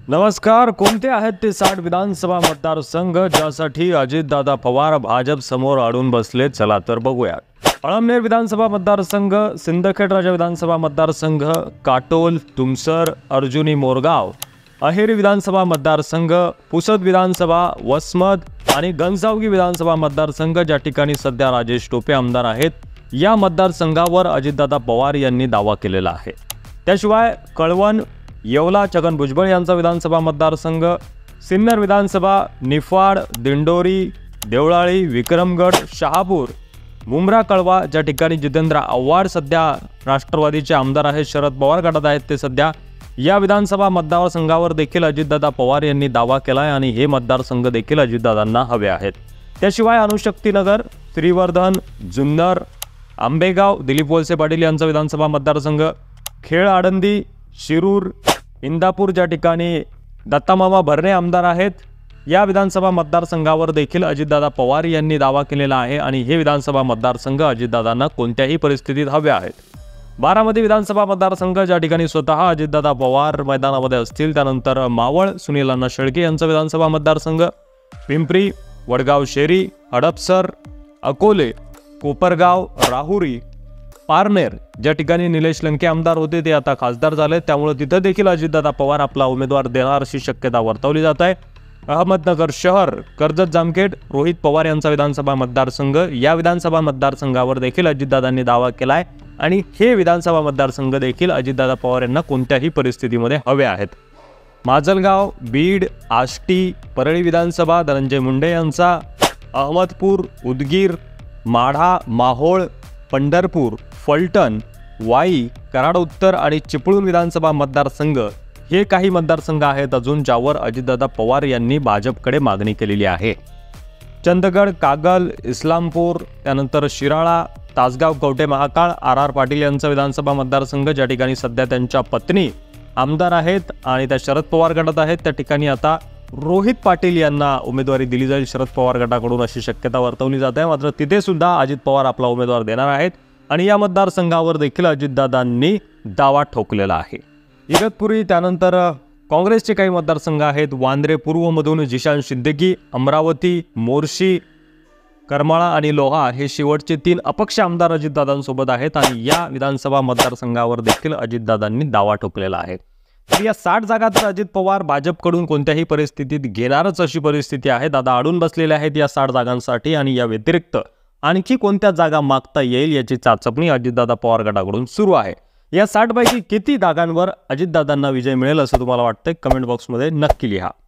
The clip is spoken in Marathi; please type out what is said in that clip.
नमस्कार. कोणते आहेत ते 60 विधानसभा मतदारसंघ ज्यासाठी अजितदादा पवार भाजप समोर अडून बसले? चला तर बघूया. अळमनेर विधानसभा मतदारसंघ, सिंदखेड राजा विधानसभा मतदारसंघ, काटोल, तुमसर, अर्जुनी मोरगाव, अहेरी विधानसभा मतदारसंघ, पुसद विधानसभा, वसमत आणि गंजावगी विधानसभा मतदारसंघ ज्या ठिकाणी सध्या राजेश टोपे आमदार आहेत, या मतदारसंघावर अजितदादा पवार यांनी दावा केलेला आहे. त्याशिवाय कळवण, येवला, छगन भुजबळ यांचा विधानसभा मतदारसंघ, सिन्नर विधानसभा, निफाड, दिंडोरी, देवळाली, विक्रमगड, शहापूर, मुंब्रा, कळवा ज्या ठिकाणी जितेंद्र आव्हाड सध्या राष्ट्रवादीचे आमदार आहेत, शरद पवार गटात आहेत ते सध्या, या विधानसभा मतदारसंघावर देखील अजितदादा पवार यांनी दावा केलाय आणि हे मतदारसंघ देखील अजितदादांना हवे आहेत. त्याशिवाय अणुशक्तीनगर, श्रीवर्धन, जुन्नर, आंबेगाव, दिलीप वळसे पाटील यांचा विधानसभा मतदारसंघ, खेळ, आळंदी, शिरूर, इंदापूर ज्या ठिकाणी दत्तामामा भरणे आमदार आहेत, या विधानसभा मतदारसंघावर देखील अजितदादा पवार यांनी दावा केलेला आहे आणि हे विधानसभा मतदारसंघ अजितदादांना कोणत्याही परिस्थितीत हवे आहेत. बारामती विधानसभा मतदारसंघ ज्या ठिकाणी स्वतः अजितदादा पवार मैदानामध्ये असतील, त्यानंतर मावळ, सुनील अण्णा शेळके यांचा विधानसभा मतदारसंघ, पिंपरी, वडगाव शेरी, हडपसर, अकोले, कोपरगाव, राहुरी, पारनेर ज्या ठिकाणी निलेश लंके आमदार होते ते आता खासदार झाले, त्यामुळे तिथे देखील अजितदादा पवार आपला उमेदवार देणार अशी शक्यता वर्तवली जात आहे. अहमदनगर शहर, कर्जत, जामखेड, रोहित पवार यांचा विधानसभा मतदारसंघ, या विधानसभा मतदारसंघावर देखील अजितदादांनी दावा केलाय आणि हे विधानसभा मतदारसंघ देखील अजितदादा पवार यांना कोणत्याही परिस्थितीमध्ये हवे आहेत. माजलगाव, बीड, आष्टी, परळी विधानसभा धनंजय मुंडे यांचा, अहमदपूर, उदगीर, माढा, माहोळ, पंढरपूर, फलटण, वाई, कराड उत्तर आणि चिपळूण विधानसभा मतदारसंघ हे काही मतदारसंघ आहेत अजून ज्यावर अजितदादा पवार यांनी भाजपकडे मागणी केलेली आहे. चंदगड, कागल, इस्लामपूर, त्यानंतर शिराळा, तासगाव, कवठे महाकाळ, आर पाटील यांचा विधानसभा मतदारसंघ ज्या ठिकाणी सध्या त्यांच्या पत्नी आमदार आहेत आणि त्या शरद पवार गटात आहेत, त्या ठिकाणी आता रोहित पाटील यांना उमेदवारी दिली जाईल शरद पवार गटाकडून अशी शक्यता वर्तवली जात आहे. मात्र तिथे सुद्धा अजित पवार आपला उमेदवार देणार आहेत आणि या मतदारसंघावर देखील अजितदादांनी दावा ठोकलेला आहे. इगतपुरी, त्यानंतर काँग्रेसचे काही मतदारसंघ आहेत, वांद्रे पूर्वमधून जिशान सिद्दीकी, अमरावती, मोर्शी, करमाळा आणि लोहा हे शेवटचे 3 अपक्ष आमदार अजितदादांसोबत आहेत आणि या विधानसभा मतदारसंघावर देखील अजितदादांनी दावा ठोकलेला आहे. तर या 60 जागा तर अजित पवार भाजपकडून कोणत्याही परिस्थितीत घेणारच अशी परिस्थिती आहे. दादा अडून बसलेले आहेत या 60 जागांसाठी आणि या व्यतिरिक्त आणखी कोणत्या जागा मागता येईल याची चाचपणी अजितदादा पवार गटाकडून सुरू आहे. या 60 पैकी किती जागांवर अजितदादांना विजय मिळेल असं तुम्हाला वाटतंय? कमेंट बॉक्समध्ये नक्की लिहा.